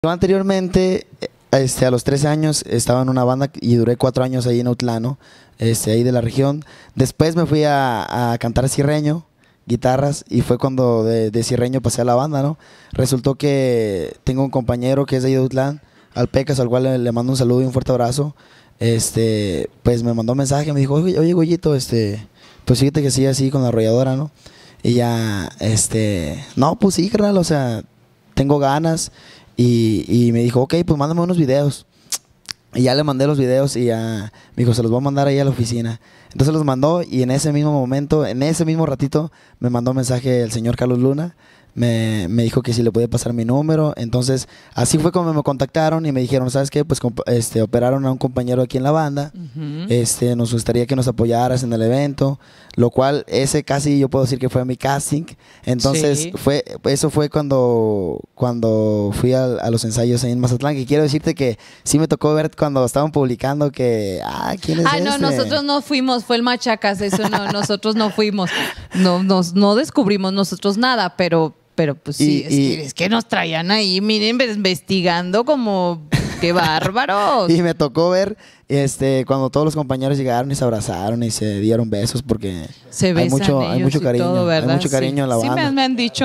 Yo anteriormente, a los 13 años, estaba en una banda y duré 4 años ahí en Autlano, ahí de la región. Después me fui a cantar cirreño, guitarras, y fue cuando de cirreño pasé a la banda, ¿no? Resultó que tengo un compañero que es de ahí de Autlán, al Pecas, al cual le mando un saludo y un fuerte abrazo. Pues me mandó un mensaje, me dijo, oye, Goyito, pues fíjate que sigue así con la arrolladora, ¿no? Y ya, no, pues sí, carnal, o sea, tengo ganas. Y me dijo, ok, pues mándame unos videos. Y ya le mandé los videos y ya me dijo, se los voy a mandar ahí a la oficina. Entonces los mandó y en ese mismo momento, en ese mismo ratito, me mandó un mensaje el señor Carlos Luna. Me dijo que si le podía pasar mi número. Entonces así fue como me contactaron y me dijeron, ¿sabes qué? Pues operaron a un compañero aquí en la banda. Nos gustaría que nos apoyaras en el evento. Lo cual ese casi yo puedo decir que fue mi casting. Entonces Sí. eso fue cuando fui a los ensayos ahí en Mazatlán. Que quiero decirte que sí me tocó ver cuando estaban publicando que, ¿quién es No, este? nosotros no fuimos, fue el Machacas, eso no, nosotros no fuimos. No descubrimos nosotros nada, pero pues sí, es que nos traían ahí, miren, investigando como, qué bárbaros. Y me tocó ver cuando todos los compañeros llegaron y se abrazaron y se dieron besos porque Se besan hay mucho ellos y cariño, todo, ¿verdad? hay mucho cariño Sí. en la Sí, banda. me han dicho.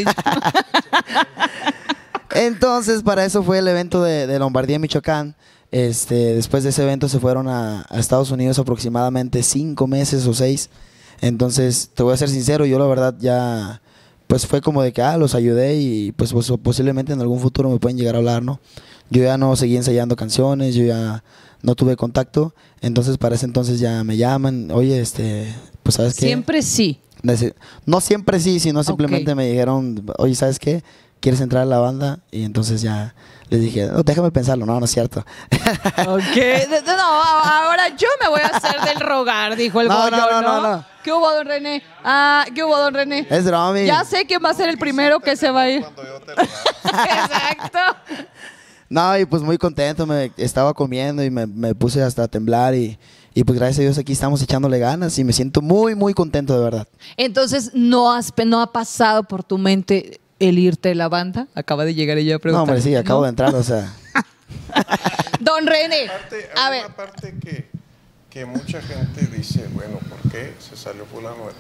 Entonces, para eso fue el evento de Lombardía, Michoacán. Después de ese evento se fueron a Estados Unidos aproximadamente 5 meses o 6. Entonces, te voy a ser sincero, yo la verdad ya, pues fue como de que, los ayudé y pues posiblemente en algún futuro me pueden llegar a hablar, ¿no? Yo ya no seguí ensayando canciones, yo ya no tuve contacto. Entonces, para ese entonces ya me llaman, oye, pues ¿sabes qué? Siempre sí. No siempre sí, sino simplemente Ok. me dijeron, oye, ¿sabes qué? ¿Quieres entrar a la banda? Y entonces ya les dije, no, déjame pensarlo. No, no es cierto. Ok. No, ahora yo me voy a hacer del rogar, dijo el Goyo, ¿no? ¿Qué hubo, don René? ¿Qué hubo, don René? Es broma. Ya sé quién va a ser el primero que se va a ir. Cuando yo te lo Exacto. No, y pues muy contento, me estaba comiendo y me puse hasta a temblar y pues gracias a Dios aquí estamos echándole ganas y me siento muy, muy contento de verdad. Entonces, ¿no ha pasado por tu mente el irte de la banda? Acaba de llegar ella a No, preguntar. hombre, sí, acabo de entrar, o sea. Don René, a Hay ver, una parte que mucha gente dice, bueno, ¿por qué se salió fulano de